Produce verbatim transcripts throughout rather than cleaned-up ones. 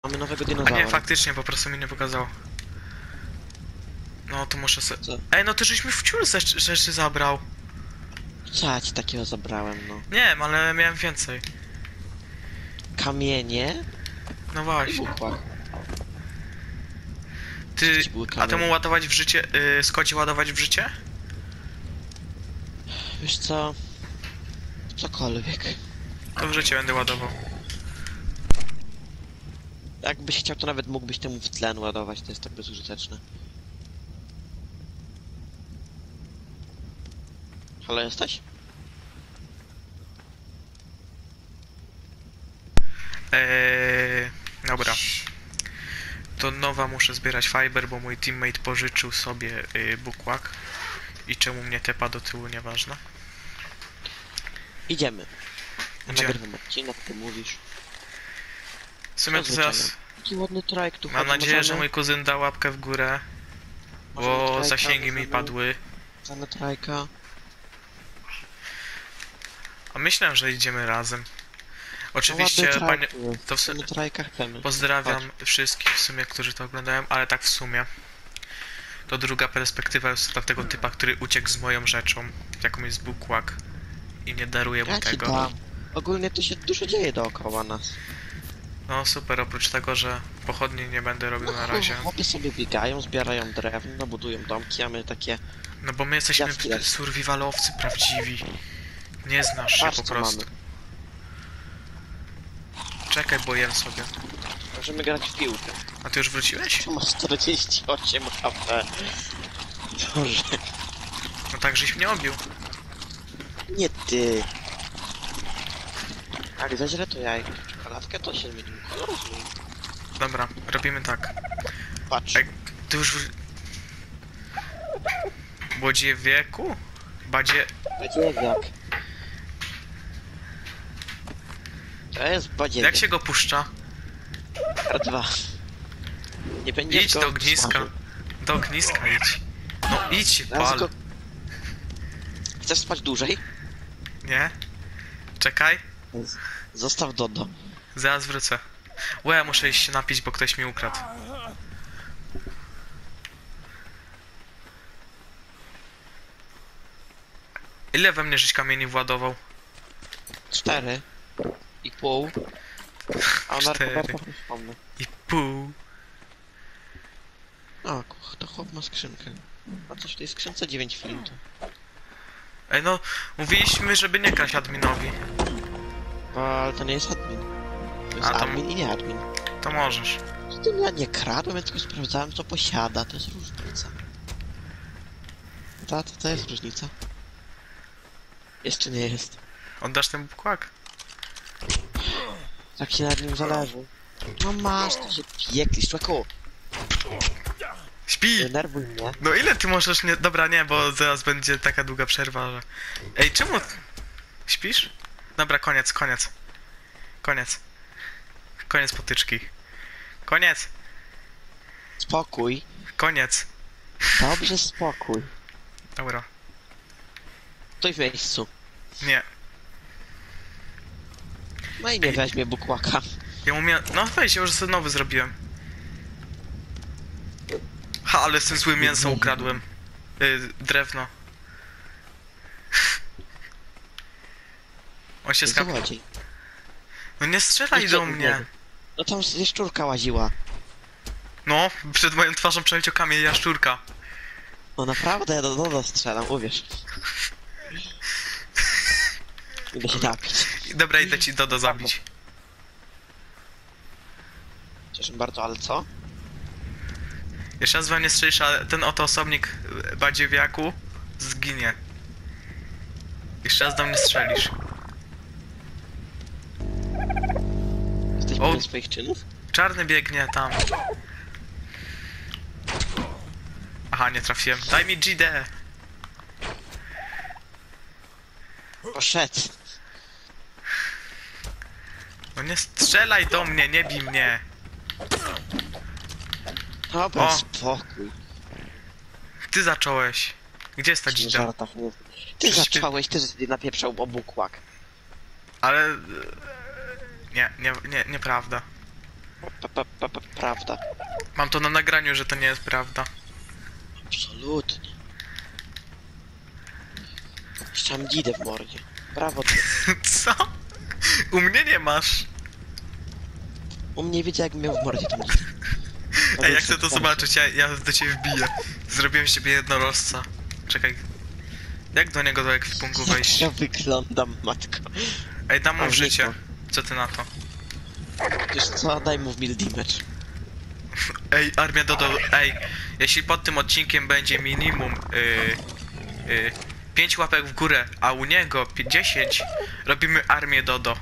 Mamy nowego A dinozaura. nie, faktycznie, po prostu mi nie pokazało. No to muszę se... Co? Ej, no to żeś mi w ciul rzeczy, rzeczy zabrał. Co ja ci takiego zabrałem, no? Nie wiem, ale miałem więcej. Kamienie No i właśnie. bukłak. Ty... Ci były A kamienie. temu ładować w życie... Yy, Skodzie ładować w życie? Wiesz co? Cokolwiek. To w życie będę ładował. Jakbyś chciał, to nawet mógłbyś temu w tlen ładować, to jest tak bezużyteczne. Halo, jesteś? Eee, dobra. To nowa muszę zbierać fiber, bo mój teammate pożyczył sobie yy, bukłak. I czemu mnie tepa do tyłu, nieważne. Idziemy. Ja Gdzie? nagrywam odcinek, ty mówisz. W sumie to zaraz... Taki ładny trajek tu Mam chodzi, nadzieję, możemy- że mój kuzyn da łapkę w górę, możemy bo trajka, zasięgi mi możemy- padły. Możemy trajka. A myślałem, że idziemy razem. Oczywiście, No, ładny panie... trajk tu jest. To w sumie... Możemy trajka chcemy. Pozdrawiam wszystkich w sumie, którzy to oglądają, ale tak w sumie. To druga perspektywa jest tego typa, który uciekł z moją rzeczą, jaką jest bukłak. I nie daruję mu Ja ci tego. dam. Ogólnie tu się dużo dzieje dookoła nas. No super, oprócz tego, że pochodni nie będę robił na razie. Chłopy sobie biegają, zbierają drewno, budują domki, a my takie... No bo my jesteśmy Jaski lecą. survivalowcy prawdziwi. Nie znasz się Patrz, po co prostu. mamy. Czekaj, bo jem sobie. Możemy grać w piłkę. A ty już wróciłeś? Tu masz czterdzieści osiem H P. Boże. No tak, żeś mnie obił. Nie ty. Jak za źle to ja jak czekoladkę to się zmienił kolor. Dobra, robimy tak. Patrz. Ej, ty już... wr- Młodzie wieku? Badzie... Badziewiak. To jest badziewiak. Jak się go puszcza? R dwa. Nie będziesz Idź go do ogniska. smażył. Do ogniska idź. No idź się Zaraz pal. go... Chcesz spać dłużej? Nie? Czekaj. Z- Zostaw Dodo. Zaraz wrócę. Łe, muszę iść się napić, bo ktoś mi ukradł. Ile we mnie żeś kamieni władował? Cztery. I pół. A na Cztery. narkobarkach nie wspomnę. I pół. O, kuch, to chłop ma skrzynkę. A coś w tej skrzynce? dziewięć flintów. Ej no, mówiliśmy, żeby nie kraść adminowi. No, ale to nie jest admin. To jest A, to admin i nie admin. To możesz. Z tym ja nie kradłem, ja tylko sprawdzałem co posiada, to jest różnica. Ta, to, to jest różnica. Jeszcze nie jest. Oddasz ten bukłak? Tak się nad nim zależy. No masz, to się pieklisz, człowieku. Śpi! Denerwuj mnie. No ile ty możesz nie... Dobra, nie, bo zaraz będzie taka długa przerwa, że... Ej, czemu... Śpisz? Dobra, koniec, koniec. Koniec. Koniec potyczki. Koniec! Spokój. Koniec. Dobrze, spokój. Dobra. Stój w miejscu. Nie. No i nie weźmie bukłaka. Ja umiem... No weź, ja już sobie nowy zrobiłem. Ha, ale z tym złym mięso ukradłem. Yy, drewno. On się skapał. Złodziej. No nie strzelaj Idź do od mnie. niego. No tam jaszczurka łaziła. No, przed moją twarzą przeleciał kamień jaszczurka. No naprawdę, ja do Dodo strzelam, uwierz. Idę się napić. Dobra, idę ci Dodo zabić. Cieszę bardzo, ale co? Jeszcze raz we mnie strzelisz, a ten oto osobnik y, badziewiaku zginie. Jeszcze raz do mnie strzelisz. Jesteś O. pewien swoich czynów? Czarny biegnie tam. Aha, nie trafiłem. Daj mi G D. Poszedł. No nie strzelaj do mnie, nie bij mnie. Dobra, O. spokój. Ty zacząłeś. Gdzie jest ta W G D? żartach nie. Ty Przecież ty- zacząłeś, ty że napieprzał obukłak. Ale... y, Nie, nie, nie, nieprawda. Pa, pa, pa, pa, prawda. Mam to na nagraniu, że to nie jest prawda. Absolutnie. Jeszcze mam dzidę w mordzie. Brawo ty. Co? U mnie nie masz. U mnie wiecie jak miał w mordzie tą dzidę. Ej, ja chcę to zobaczyć, ja, ja do ciebie wbiję. Zrobiłem z ciebie jednorożca. Czekaj. Jak do niego do ekwipunku wejść? Ja wyglądam, matko. Ej, dam mu A, życie. Niko. Co ty na to? Wiesz co, daj mu w mil damage. Ej, armia Dodo, ej, jeśli pod tym odcinkiem będzie minimum yy, yy, pięć łapek w górę, a u niego dziesięć, robimy armię Dodo.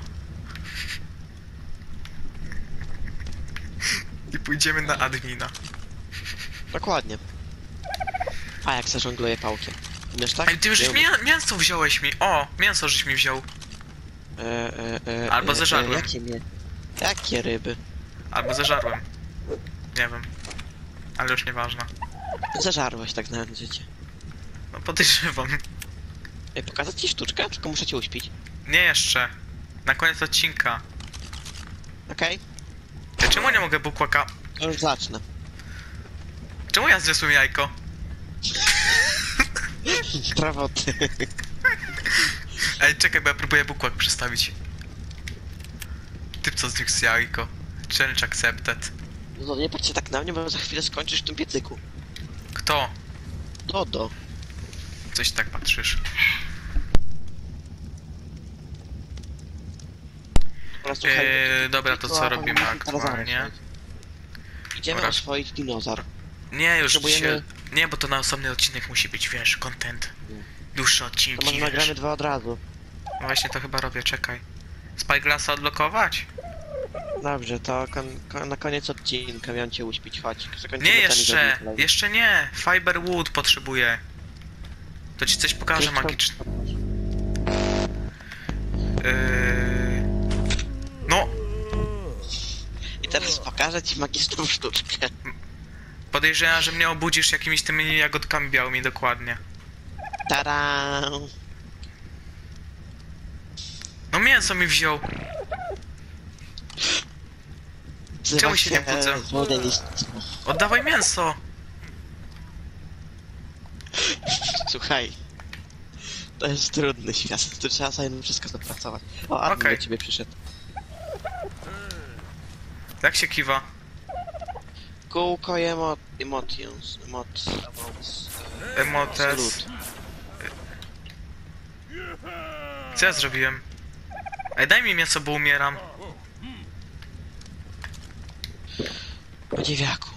I pójdziemy na admina. Dokładnie. A jak se żongluje pałkiem. Wiesz tak? Ej, ty już Nie mię mięso wziąłeś mi, o, mięso żeś mi wziął. E, e, e, Albo e, zeżarłem. E, jakie mnie? Jakie ryby? Albo zeżarłem. Nie wiem. Ale już nieważne. Zeżarłeś tak na życie. No podejrzewam. Ej, pokazać ci sztuczkę? Tylko muszę cię uśpić. Nie jeszcze. Na koniec odcinka. Okej? Ej, czemu nie mogę bukłaka? To już zacznę. Czemu ja zniosłem jajko? Prawo ty. Ej, czekaj, bo ja próbuję bukłak przestawić. Typ co zniósł jajko. Challenge accepted. No nie patrzcie tak na mnie, bo za chwilę skończysz w tym piecyku. Kto? Dodo. Coś tak patrzysz. Dobra, słuchaj, Eee, dobra, to co a, robimy a, aktualnie? zaraz, Idziemy Dobra. oswoić dinozaur. Nie, już Potrzebujemy- dzisiaj... Nie, bo to na osobny odcinek musi być, wiesz, content. Dłuższe To odcinki, może nagramy wiesz. dwa od razu. No właśnie to chyba robię, czekaj. Spyglass'a odblokować? Dobrze, to kon kon na koniec odcinka miałem cię uśpić, chodź. Zakończymy Nie ten jeszcze! event. Jeszcze nie! Fiberwood potrzebuję. To ci coś pokażę Coś tam- magiczne. Yy... No! I teraz pokażę ci magiczną sztuczkę. Podejrzewam, że mnie obudzisz jakimiś tymi jagodkami białymi dokładnie. Tada! No mięso mi wziął. Czemu się nie budzę? Złote liście. Oddawaj mięso! Słuchaj. To jest trudny świat, tu trzeba sobie wszystko dopracować. O, Admin Okej. do ciebie przyszedł. Jak się kiwa? Kółko emo emotions. Emot... Emots... Emotes. Salut. Co ja zrobiłem? Ej, daj mi mięso, bo umieram. Podziewiaku.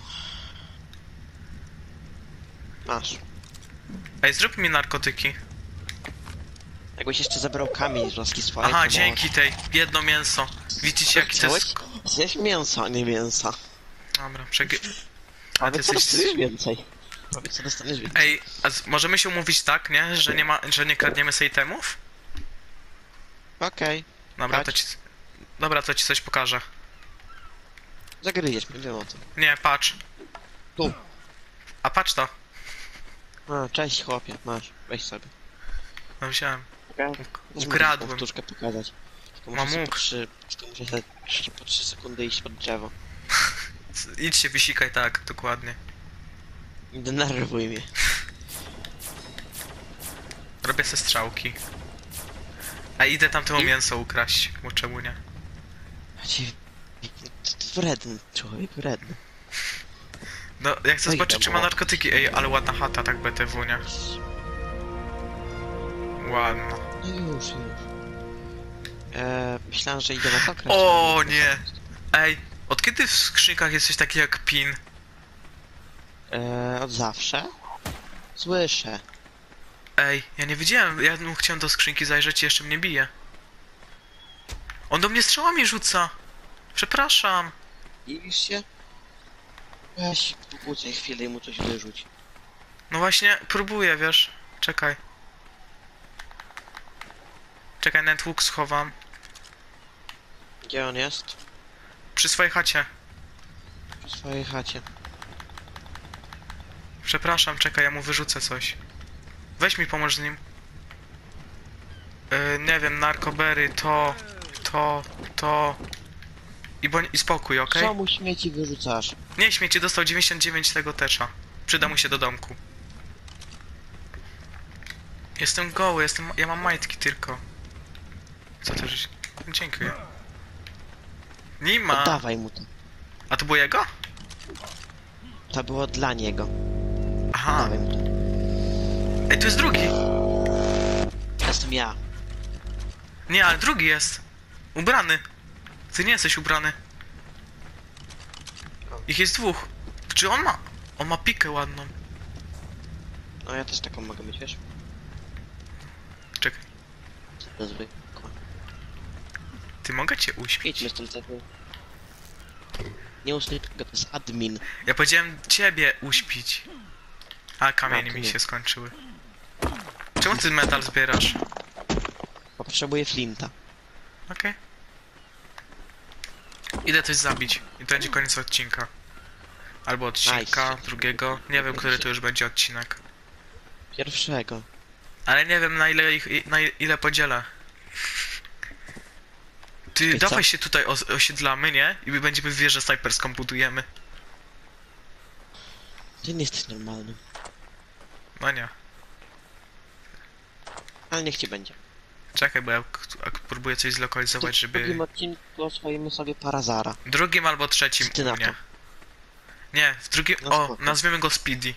Masz. Ej, zrób mi narkotyki. Jakbyś jeszcze zabrał kamień z roski swojej. Aha, to dzięki tej. Jedno mięso. Widzicie jaki to Chciałeś? jest... Zjeść mięso, a nie mięsa. Dobra, przegi... A Ale ty co jesteś... dostaniesz więcej? Powiedz co dostaniesz więcej. Ej, a z... możemy się umówić tak, nie? Że nie ma... że nie kradniemy sobie itemów? Okej. Dobra, to Chodź. ci... Dobra, to ci coś pokażę. Zagryziesz mnie, wiem o tym. Nie, patrz. Tu. A patrz to. A, cześć chłopie, masz. Weź sobie. No wziąłem. Okay. Ukradłem. Sztuczkę pokazać. Tylko Mam muszę sobie łuk. po trzy, tylko muszę sobie trzy- po trzy sekundy iść pod drzewo. Idź się wysikaj, tak, dokładnie. Nie denerwuj mnie. Robię se strzałki. A idę tamtemu I? mięso ukraść, bo czemu nie? Ci... To, to wredny człowiek, wredny. No, jak chcę Oj, zobaczyć, czy ma dobra. narkotyki. Ej, ale ładna chata, tak B T W, nie? Ładna. No już, już. Eee, myślałem, że idzie na to kraść. O nie! Ej, od kiedy w skrzynkach jest coś takiego jak pin? Eee, od zawsze? Słyszę. Ej, ja nie wiedziałem, ja no, chciałem do skrzynki zajrzeć i jeszcze mnie bije. On do mnie strzałami rzuca! Przepraszam. Dziwisz się? Weź, pokłócaj chwilę i mu coś wyrzuć. No właśnie, próbuję, wiesz. Czekaj. Czekaj, net łuk schowam. Gdzie on jest? Przy swojej chacie. W swojej chacie. Przepraszam, czekaj, ja mu wyrzucę coś. Weź mi pomóż z nim. Yy, nie wiem, narkobery, to, to, to. I, boń, i spokój, okej? Co mu śmieci wyrzucasz? Nie, śmieci dostał dziewięćdziesiąt dziewięć tego tecza. Przyda mu się do domku. Jestem goły, jestem... ja mam majtki tylko. Co to żeś... Dziękuję. Nie ma. Oddawaj mu to. A to było jego? To było dla niego. Aha. Oddawaj mu to. Ej, tu jest drugi. To jestem ja. Nie, ale drugi jest. Ubrany. Ty nie jesteś ubrany. Ich jest dwóch. Czy on ma... On ma pikę ładną. No ja też taką mogę mieć, wiesz? Czekaj. To zwykła. Ty, mogę cię uśpić? Idźmy stąd tego. Nie usnij tego, to jest admin. Ja powiedziałem ciebie uśpić. A kamienie A, to mi nie. się skończyły. Czemu ty metal zbierasz? Potrzebuję flinta. Okej. Idę coś zabić. I to będzie koniec odcinka. Albo odcinka, Nice. drugiego. Nie wiem, który to już będzie odcinek. Pierwszego. Ale nie wiem, na ile ich, na ile podzielę. Ty, Czekaj, dawaj co? się tutaj os osiedlamy, nie? I my będziemy wieżę snajperską budujemy. Ty nie jesteś normalny. No nie. Ale niech ci będzie. Czekaj, bo ja k- k- próbuję coś zlokalizować, W żeby... drugim odcinku oswoimy sobie Parazara. Drugim albo trzecim Co ty na u mnie. to? Nie, w drugim... No O, spoko. nazwiemy go Speedy.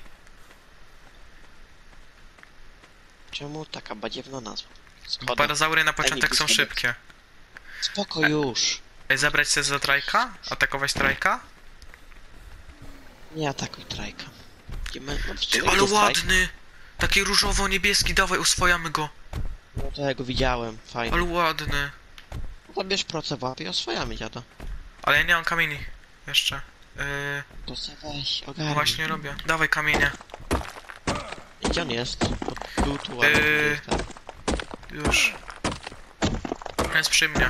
Czemu taka badziewna nazwa? Bo Szkoda. parazaury na początek mi są wyskadać. szybkie. Spoko już. Ej, zabrać się za trajka? Atakować trajka? Nie atakuj trajka. Idziemy... No, w Ty, sumie ale to jest trajk. ładny! Taki różowo-niebieski, dawaj, oswajamy go. No to ja go widziałem, fajnie. Ale ładny. No to bierz proce w łapie i oswajamy dziada. Ale ja nie mam kamieni. Jeszcze. Yy, To se weź, no ogarnij. właśnie robię. Dawaj kamienie. Gdzie on jest? Pod tu, tu, Yy. ładnie. Już. Jest przy mnie.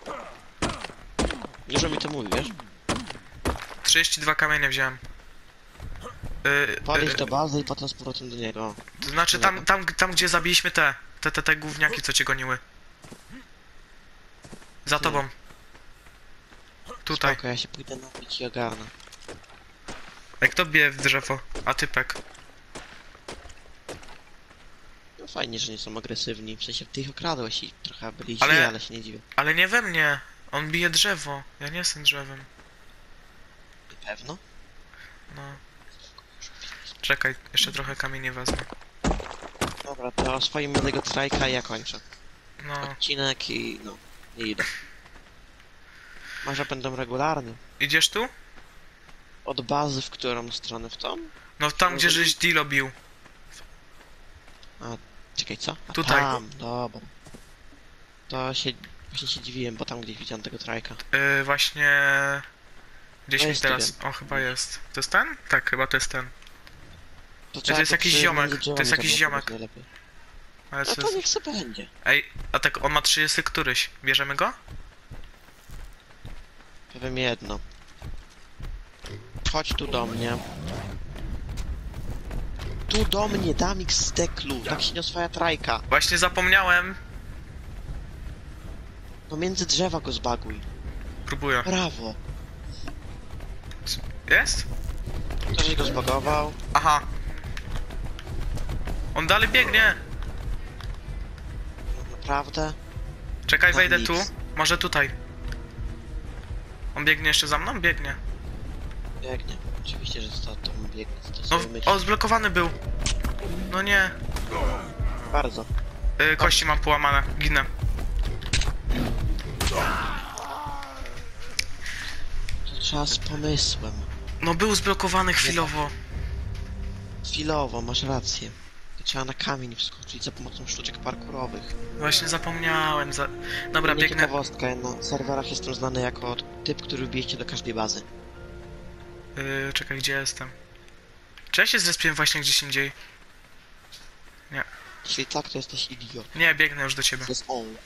Dużo mi to mówi, wiesz? trzydzieści dwa kamienie wziąłem. Yy, Podejdź yy, do bazy i potem z powrotem do niego. to znaczy tam, tam, tam gdzie zabiliśmy te, te, te, te gówniaki, co cię goniły. Za tobą. Tutaj. Spoko, ja się pójdę napić i ogarnę. Jak to bije w drzewo? A typek. No fajnie, że nie są agresywni. W sensie ty ich okradłeś i trochę byli Ale- źli, ale się nie dziwię. Ale nie we mnie. On bije drzewo. Ja nie jestem drzewem. Na pewno? No. Czekaj, jeszcze trochę kamieni wezmę. Dobra, to oswoimy tego trajka i ja kończę. No. Odcinek i no, nie idę. Może będą regularne. Idziesz tu? Od bazy w którą stronę? W tą? No tam gdzie żeś Dilo bił. Czekaj, co? A Tutaj. tam, dobra. To się... Właśnie się dziwiłem, bo tam gdzieś widziałem tego trajka. Yy, właśnie... Gdzieś No mi jest teraz... jeden. O, chyba jest. To jest ten? Tak, chyba to jest ten. To, to jest go jakiś przy- ziomek, między to drzewami jest jakiś zablokować ziomek. najlepiej. Ale No co to jest... niech sobie będzie. Ej, a tak on ma trzydzieści któryś. Bierzemy go? Powiem jedno. Chodź tu do mnie. Tu do mnie, Damix z deklu. Tak się nie oswaja trajka. Właśnie zapomniałem. No między drzewa go zbaguj. Próbuję. Brawo. Jest? To, żeś go zbagował. Aha. On dalej biegnie. Naprawdę? Czekaj, Tak, wejdę nic. tu. Może tutaj. On biegnie jeszcze za mną? Biegnie. Biegnie. Oczywiście, że to, to biegnie. To No, sobie myśl. o, zblokowany był. No nie. Bardzo. Yy, kości mam połamane. Ginę. To trzeba z pomysłem. No był zblokowany chwilowo. Chwilowo, masz rację. To trzeba na kamień wskoczyć za pomocą sztuczek parkurowych. Właśnie zapomniałem. Za... Dobra, Nie biegnę. ciekawostka, na serwerach jestem znany jako typ, który wbijecie do każdej bazy. Yy, czekaj, gdzie jestem? Czy ja się zrespiłem właśnie gdzieś indziej? Jeśli tak, to jesteś idiot. Nie, biegnę już do ciebie. To jest on.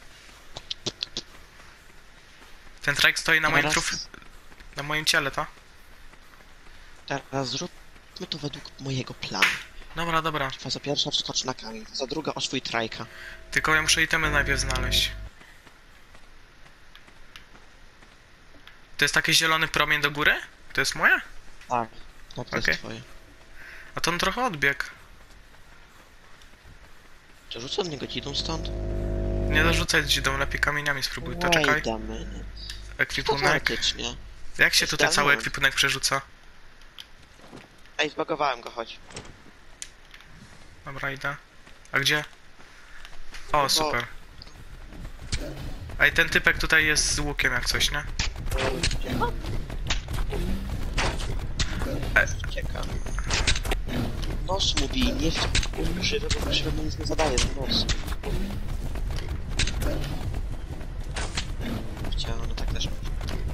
Ten trajk stoi na moim Teraz- truf... Na moim ciele, to? Teraz zróbmy to według mojego planu. Dobra, dobra. Faza pierwsza wskocz na kamień, faza druga oswój trajka. Tylko ja muszę itemy najpierw znaleźć. To jest taki zielony promień do góry? To jest moje? Tak. Tak, to Okej. jest twoje. A to on trochę odbiegł. To rzucę od niego dzidą stąd? Nie dorzucać dzidą, lepiej kamieniami spróbuj. To czekaj. Wait a minute. To Ekwipunek. teoretycznie. Jak się tutaj Idealny cały moment. ekwipunek przerzuca? Ej, zbagowałem go, chodź. Dobra, idę. A gdzie? O, bo- super. Ej, ten typek tutaj jest z łukiem jak coś, nie? E, Ucieka. Nos mówi, nie w krzywy, bo krzywy mu nic nie zadaje, ten nos. Chciałem, no tak też może.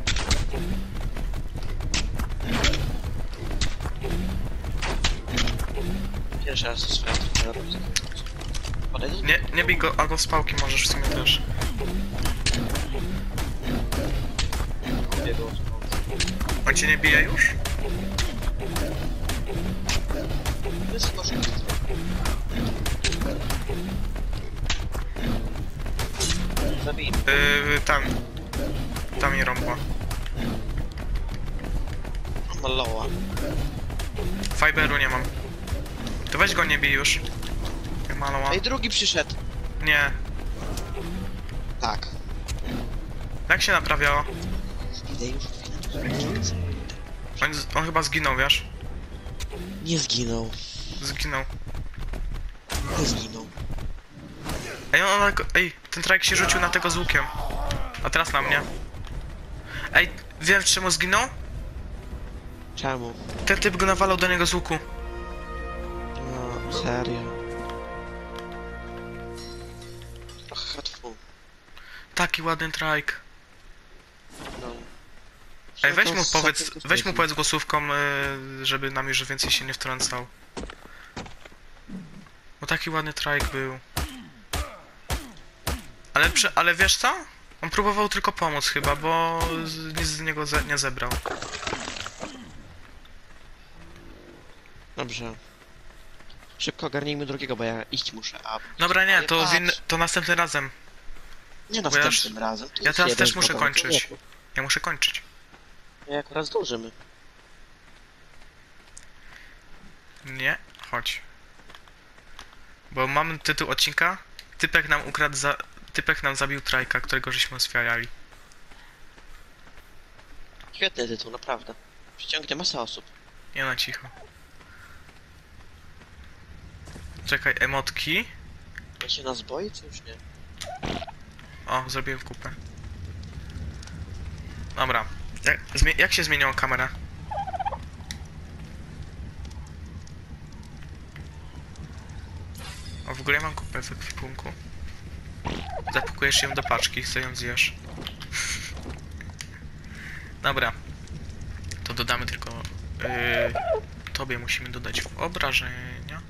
Pierwszy raz to swoją stronę robię. Podejdź? nie, nie bij go, albo z pałki możesz w sumie też. Kupię go. On cię nie bije już? Jest to szybko. Zabij. Yy, tam. Tam i rąbła. Ma loa. Fiberu nie mam. To weź go nie bij już. Nie ma loa. Ej, drugi przyszedł. Nie. Tak. Jak się naprawiało? Idę już chwilę. On, on chyba zginął, wiesz? Nie zginął. Zginął. Nie zginął. Ej, on, on, ej, ten trajk się rzucił na tego z łukiem. A teraz na mnie. Ej, wiem czemu zginął? Czemu? Ten typ go nawalał do niego z łuku. No, serio. Trochę hatfu. Taki ładny trajk. No. Ej, weź To mu z powiedz, sakiewką weź mu stoi. powiedz głosówką, yy, żeby nam już więcej się nie wtrącał. Bo taki ładny trajk był. Ale, przy, ale wiesz co? On próbował tylko pomóc chyba, bo z, nic z niego ze, nie zebrał. Dobrze. Szybko ogarnijmy drugiego, bo ja iść muszę, a... Dobra, nie, Ale to, patrz. win, to następnym razem. Nie Bo ja następnym razem. tu ja jest teraz jeden też muszę problem kończyć. człowieku. Ja muszę kończyć. Ja akurat zdążymy. Nie, chodź. Bo mamy tytuł odcinka. Typek nam ukradł za... Typek nam zabił trajka, którego żeśmy oswajali. Świetny tytuł, naprawdę. Przyciągnie masę osób. Nie na cicho. Czekaj, emotki. Ja się nas boi, czy już nie? O, zrobiłem kupę. Dobra. Jak, zmie jak się zmieniła kamera? O, w ogóle ja mam kupę w ekwipunku. Zapakujesz ją do paczki, chcę ją zjesz. Dobra. To dodamy tylko... Yy, tobie musimy dodać w obrażenia.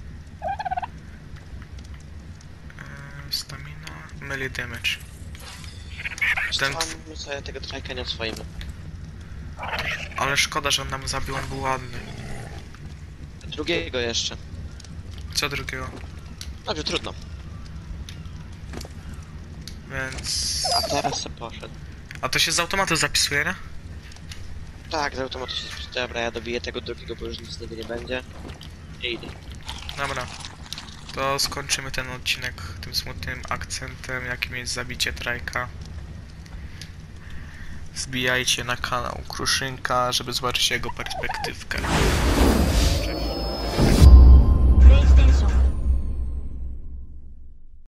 Yy, stamina... Melee damage. Ten tw- My sobie tego trajka nie oswoimy. ale szkoda, że on nam zabił, on był ładny. Drugiego jeszcze. Co drugiego? Dobrze, trudno. Więc... A teraz se poszedł. A to się z automatu zapisuje, nie? Tak, z automatu się... Dobra, ja dobiję tego drugiego, bo już nic z niego nie będzie. I idę. Dobra. To skończymy ten odcinek tym smutnym akcentem, jakim jest zabicie trajka. Wbijajcie na kanał Kruszynka, żeby zobaczyć jego perspektywkę.